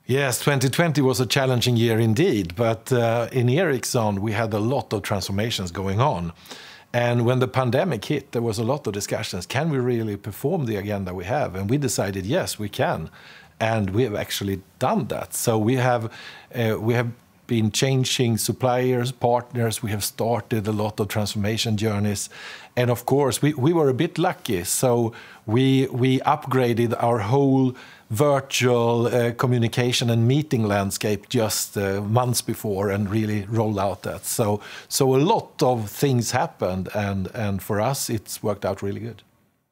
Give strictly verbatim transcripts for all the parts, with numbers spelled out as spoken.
Yes, twenty twenty was a challenging year indeed, but uh, in Ericsson we had a lot of transformations going on. And when the pandemic hit, there was a lot of discussions. Can we really perform the agenda we have? And we decided, yes, we can. And we have actually done that. So we have, uh, we have been changing suppliers, partners. We have started a lot of transformation journeys. And of course, we, we were a bit lucky. So we, we upgraded our whole virtual uh, communication and meeting landscape just uh, months before and really rolled out that. So, so a lot of things happened, and, and for us, it's worked out really good.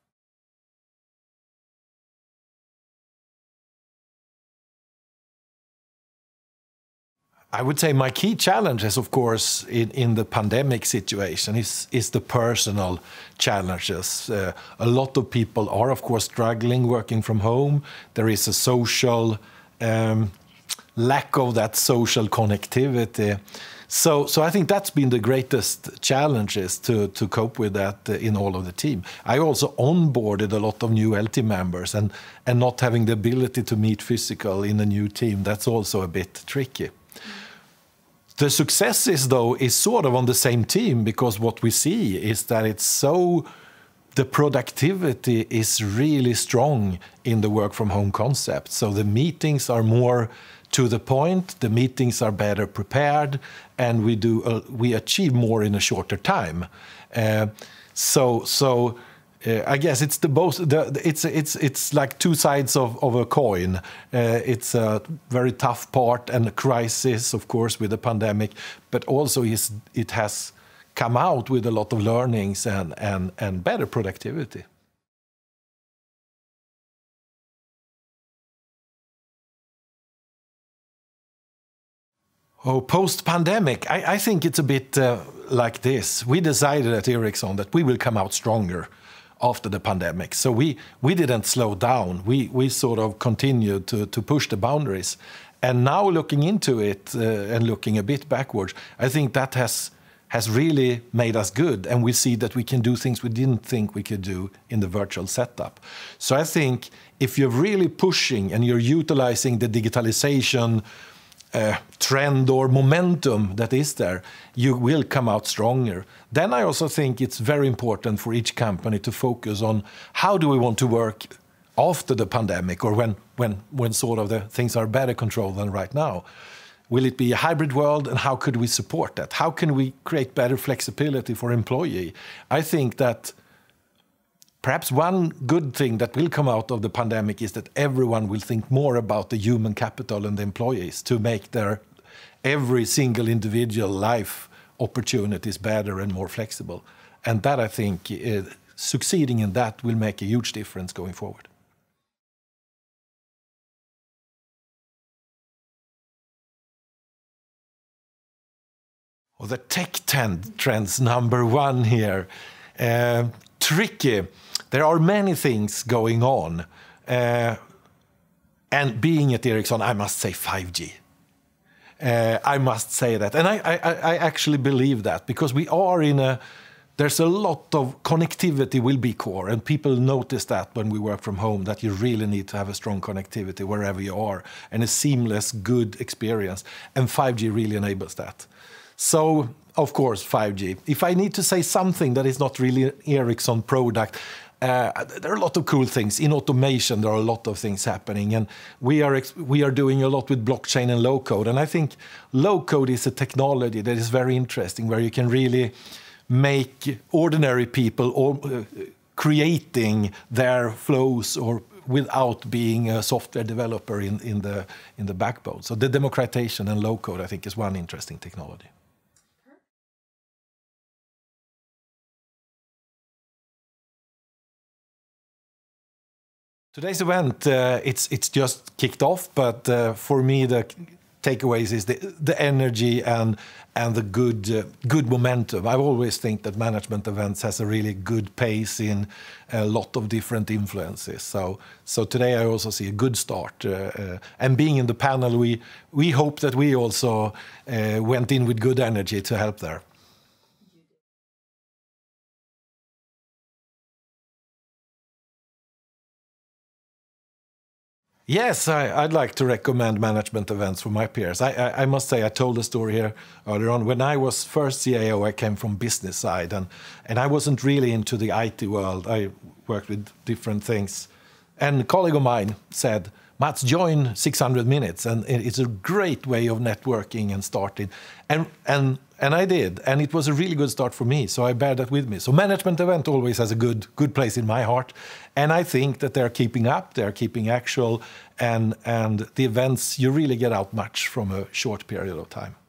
I would say my key challenge is, of course, in, in the pandemic situation is, is the personal challenges. Uh, a lot of people are, of course, struggling working from home. There is a social um, lack of that social connectivity. So, so I think that's been the greatest challenges to, to cope with that in all of the team. I also onboarded a lot of new L T members, and, and not having the ability to meet physical in a new team, that's also a bit tricky. The successes, though, is sort of on the same team, because what we see is that it's so, the productivity is really strong in the work from home concept. So the meetings are more to the point, the meetings are better prepared, and we do uh, we achieve more in a shorter time. Uh, so so. Uh, I guess it's the both. The, it's it's it's like two sides of, of a coin. Uh, it's a very tough part and a crisis, of course, with the pandemic, but also is, it has come out with a lot of learnings and and and better productivity. Oh, post-pandemic, I, I think it's a bit uh, like this. We decided at Ericsson that we will come out stronger after the pandemic. So we, we didn't slow down. We, we sort of continued to, to push the boundaries. And now looking into it uh, and looking a bit backwards, I think that has, has really made us good. And we see that we can do things we didn't think we could do in the virtual setup. So I think if you're really pushing and you're utilizing the digitalization Uh, trend or momentum that is there, you will come out stronger. Then I also think it's very important for each company to focus on how do we want to work after the pandemic, or when, when, when sort of the things are better controlled than right now. Will it be a hybrid world, and how could we support that? How can we create better flexibility for employee? I think that perhaps one good thing that will come out of the pandemic is that everyone will think more about the human capital and the employees to make their every single individual life opportunities better and more flexible. And that, I think, uh, succeeding in that will make a huge difference going forward. Well, the tech trend, trends, number one here. Uh, tricky. There are many things going on. Uh, and being at Ericsson, I must say five G. Uh, I must say that. And I, I, I actually believe that, because we are in a, there's a lot of connectivity will be core, and people notice that when we work from home, that you really need to have a strong connectivity wherever you are, and a seamless, good experience. And five G really enables that. So, of course, five G. If I need to say something that is not really an Ericsson product, uh, there are a lot of cool things. In automation, there are a lot of things happening. And we are, we are doing a lot with blockchain and low-code. And I think low-code is a technology that is very interesting, where you can really make ordinary people or, uh, creating their flows or without being a software developer in, in, the, in the backbone. So the democratization and low-code, I think, is one interesting technology. Today's event, uh, it's it's just kicked off, but uh, for me the takeaways is the the energy and and the good uh, good momentum. I always think that management events has a really good pace in a lot of different influences. So so today I also see a good start. Uh, uh, and being in the panel, we we hope that we also uh, went in with good energy to help there. Yes, I, I'd like to recommend management events for my peers. I, I, I must say, I told a story here earlier on. When I was first C I O, I came from business side, and, and I wasn't really into the I T world. I worked with different things. And a colleague of mine said, Mats, join six hundred minutes, and it's a great way of networking and starting. And, and, and I did, and it was a really good start for me, so I bear that with me. So management event always has a good, good place in my heart, and I think that they're keeping up, they're keeping actual, and, and the events, you really get out much from a short period of time.